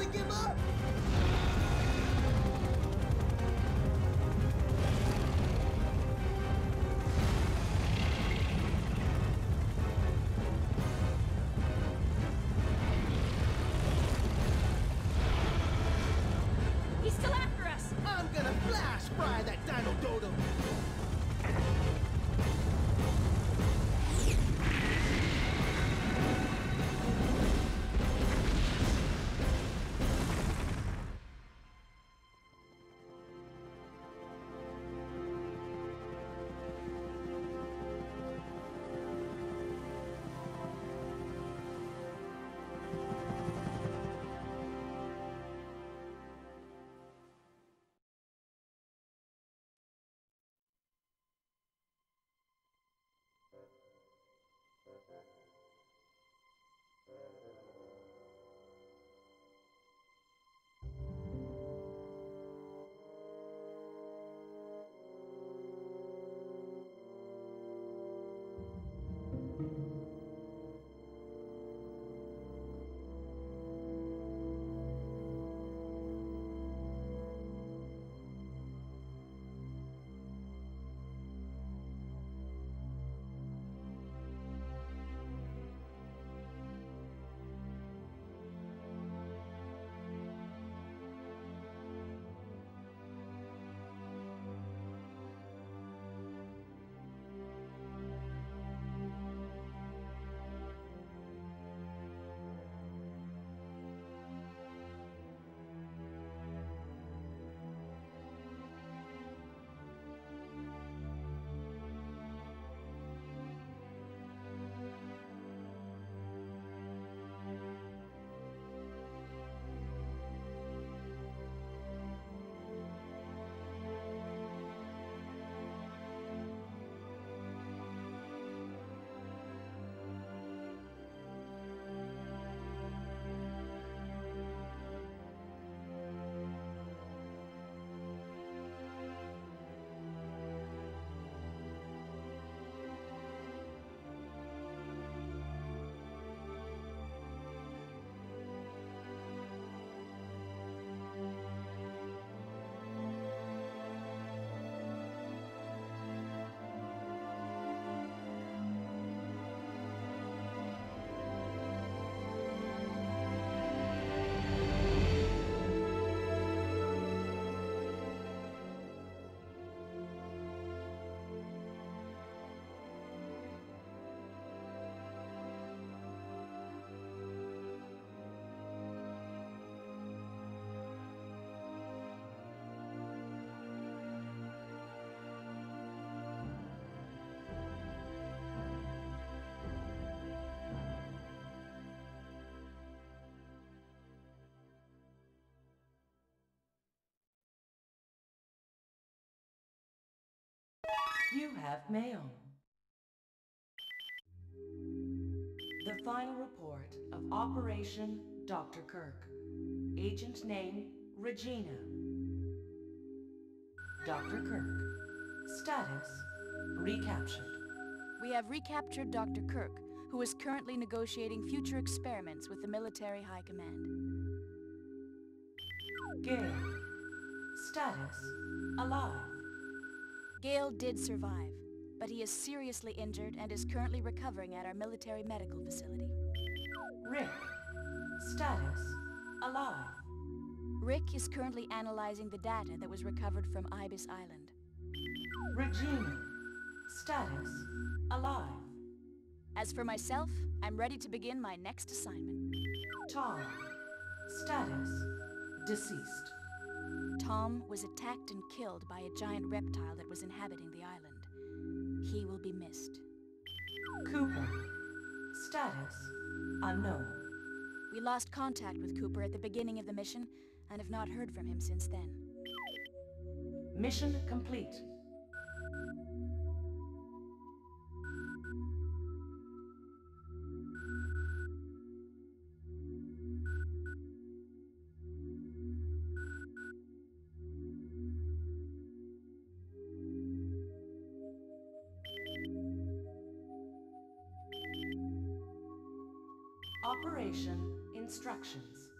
gonna give up? He's still after us! I'm gonna flash fry that dino dodo! You have mail. The final report of Operation Dr. Kirk. Agent name, Regina. Dr. Kirk. Status, recaptured. We have recaptured Dr. Kirk, who is currently negotiating future experiments with the military high command. Gale. Status, alive. Gale did survive, but he is seriously injured and is currently recovering at our military medical facility. Rick. Status, alive. Rick is currently analyzing the data that was recovered from Ibis Island. Regina. Status, alive. As for myself, I'm ready to begin my next assignment. Tom. Status, deceased. Tom was attacked and killed by a giant reptile that was inhabiting the island. He will be missed. Cooper. Status, unknown. We lost contact with Cooper at the beginning of the mission and have not heard from him since then. Mission complete. Operation instructions.